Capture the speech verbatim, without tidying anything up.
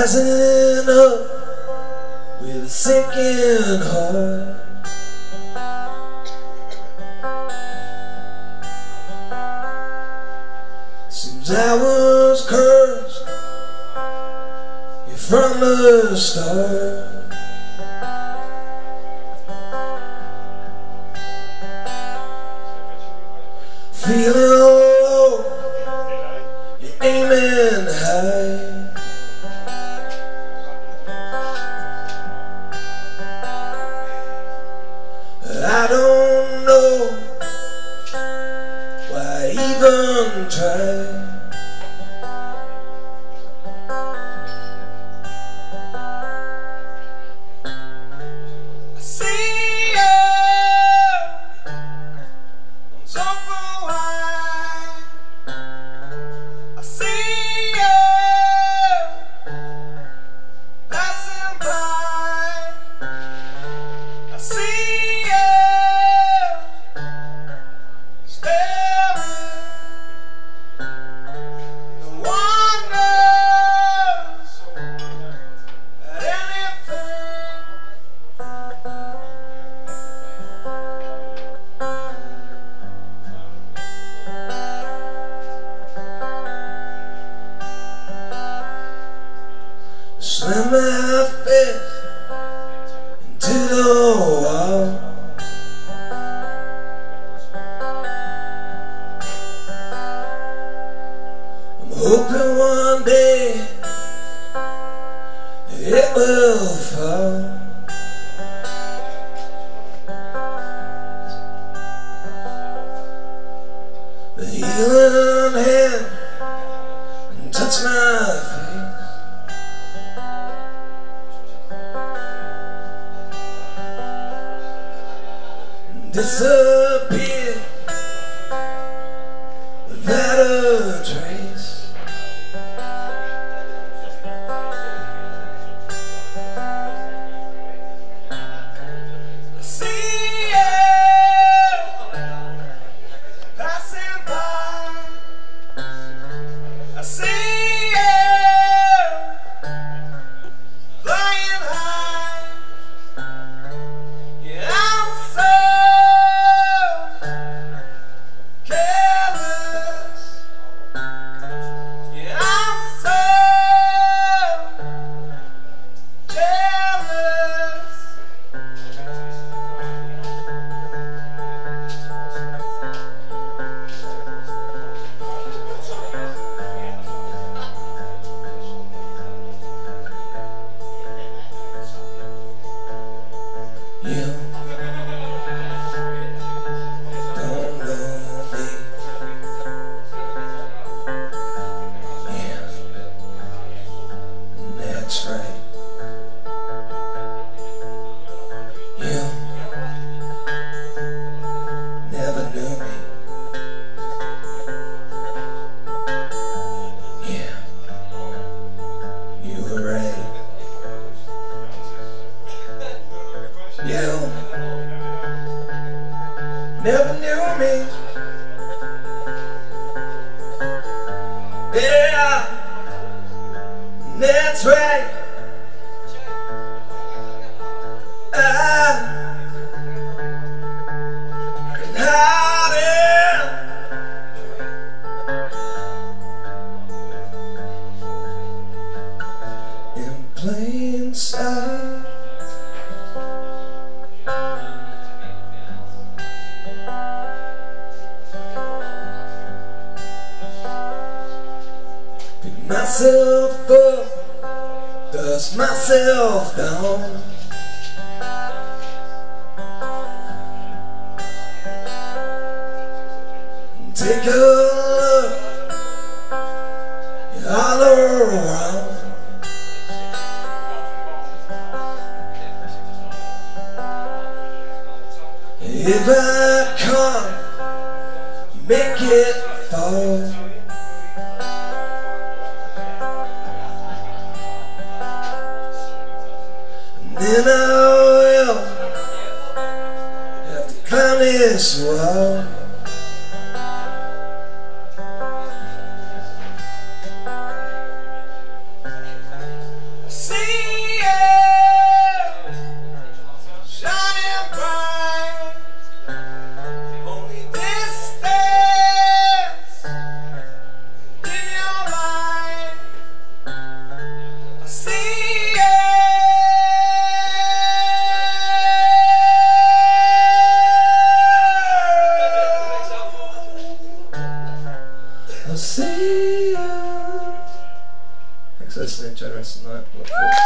Rising up with a sinking heart, seems I was cursed from the start. Feeling low, you're aiming high. I don't know why I even try. I see you on top of wine. I see you passing by. I see slam my fist into the wall. I'm hoping one day it will fall. The healing hand touch my face. Disappear without a trace. I see you passing by. I see you flying high. Yeah, I'm so you don't know me. Yeah, that's right. You never knew me. Yeah, you were right. You never knew me. Yeah, that's right. I can hide it in plain sight. Pick myself up, dust myself down. Take a look all around. If I can't make it fall, then I will have to climb this wall. nice night. Look forward to